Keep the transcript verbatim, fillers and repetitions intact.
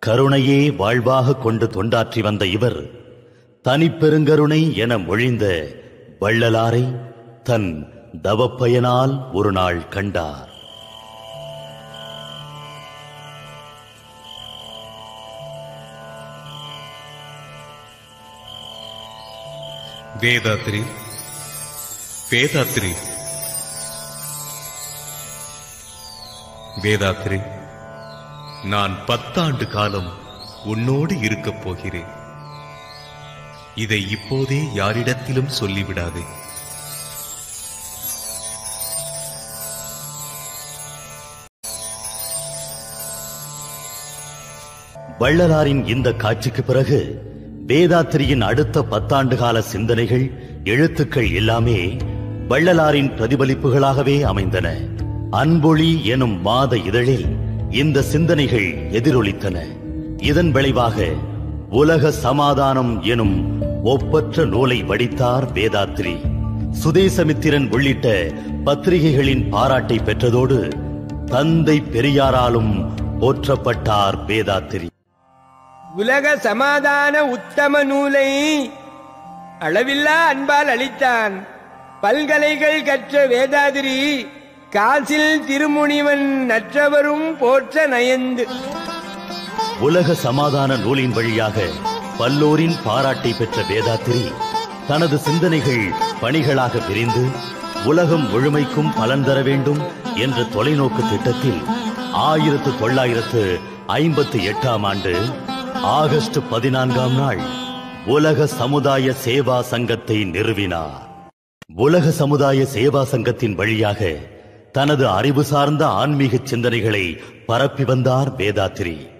கருணையே வாழ்வாக கொண்டு தொண்டாற்றி வந்த இவர் தனிப்பெருங்கருணை என மொழிந்த வள்ளலாரை தன் தவப்பயனால் ஒரு நாள் கண்டார். வேதாத்ரி, வேதாத்ரி, வேதாத்ரி, நான் பத்தாண்டு காலம் உன்னோடு இருக்கப் போகிறேன். இதை இப்போதே யாரிடத்திலும் சொல்லிவிடாதே. வள்ளலாரின் இந்த காட்சிக்கு பிறகு வேதாத்திரியின் அடுத்த பத்தாண்டு கால சிந்தனைகள், எழுத்துக்கள் எல்லாமே வள்ளலாரின் பிரதிபலிப்புகளாகவே அமைந்தன. அன்பொழி எனும் மாத இதழில் இந்த சிந்தனைகள் எதிரொலித்தன. இதன் விளைவாக உலக சமாதானம் எனும் ஒப்பற்ற நூலை வடித்தார் வேதாத்ரி. சுதேசமித்திரன் உள்ளிட்ட பத்திரிகைகளின் பாராட்டை பெற்றதோடு தந்தை பெரியாராலும் போற்றப்பட்டார் வேதாத்ரி. உலக சமாதான உத்தம நூலை அளவில்லா அன்பால் அளித்தான். பல்கலைகள் கற்ற வேதாத்ரி காசில் திருமுனிவன் நற்றவரும் போற்ற நயந்து. உலக சமாதான நூலின் வழியாக பல்லோரின் பாராட்டை பெற்ற வேதாத்ரி தனது சிந்தனைகள் பணிகளாக பிரிந்து உலகம் முழுமைக்கும் பலன் தர வேண்டும் என்ற தொலைநோக்கு திட்டத்தில் ஆயிரத்து தொள்ளாயிரத்து ஐம்பத்தி எட்டாம் ஆண்டு ஆகஸ்ட் பதினான்காம் நாள் உலக சமுதாய சேவா சங்கத்தை நிறுவினார். உலக சமுதாய சேவா சங்கத்தின் வழியாக தனது அறிவு சார்ந்த ஆன்மீக சிந்தனைகளை பரப்பி வந்தார் வேதாத்ரி.